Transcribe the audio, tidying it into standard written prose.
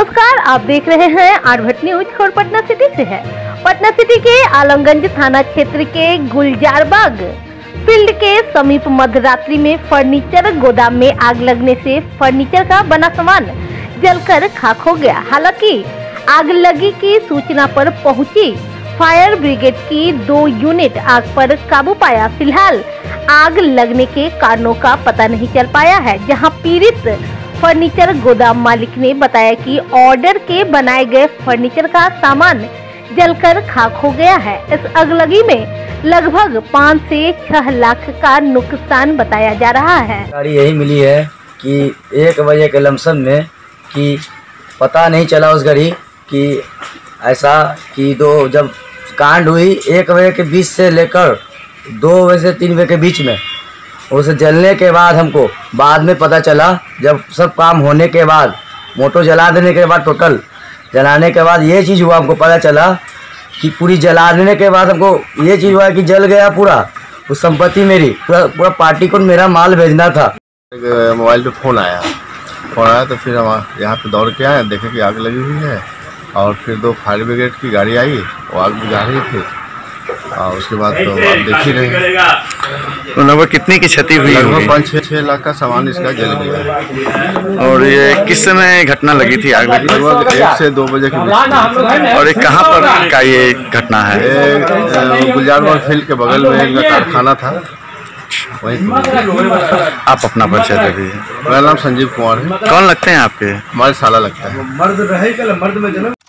नमस्कार, आप देख रहे हैं आरभट न्यूज और पटना सिटी से है। पटना सिटी के आलमगंज थाना क्षेत्र के गुलजारबाग फील्ड के समीप मध्यरात्रि में फर्नीचर गोदाम में आग लगने से फर्नीचर का बना सामान जलकर खाक हो गया। हालांकि आग लगी की सूचना पर पहुंची फायर ब्रिगेड की 2 यूनिट आग पर काबू पाया। फिलहाल आग लगने के कारणों का पता नहीं चल पाया है। जहां पीड़ित फर्नीचर गोदाम मालिक ने बताया कि ऑर्डर के बनाए गए फर्नीचर का सामान जलकर खाक हो गया है। इस अगलगी में लगभग 5 से 6 लाख का नुकसान बताया जा रहा है। जानकारी यही मिली है कि 1 बजे के लमसम में कि पता नहीं चला उस घड़ी कि ऐसा कि जब कांड हुई 1 बजे के 20 से लेकर 2 बजे से 3 बजे के बीच में, उसे जलने के बाद हमको बाद में पता चला, जब सब काम होने के बाद मोटर जला देने के बाद टोटल जलाने के बाद ये चीज़ हुआ, हमको पता चला कि पूरी जला देने के बाद हमको ये चीज़ हुआ कि जल गया पूरा उस संपत्ति मेरी, पूरा पार्टी को मेरा माल भेजना था। मोबाइल पे फ़ोन आया तो फिर हम यहाँ पे दौड़ के आए, देखे कि आग लगी हुई है और फिर 2 फायर ब्रिगेड की गाड़ी आई, वो आग बुझा रही थी और उसके बाद तो आप देख ही रहे। तो लगभग कितनी की क्षति हुई? लगभग 5-6 लाख का सामान इसका जल गया। और ये किस समय घटना लगी थी आग लगी? लगभग 1 से 2 बजे के बीच। और ये कहाँ पर का ये घटना है? गुलजारबाग फील्ड के बगल में इनका कारखाना था, वहीं। आप अपना परिचय दे दीजिए। मेरा नाम संजीव कुमार है। कौन लगते हैं आपके? हमारे साला लगता है।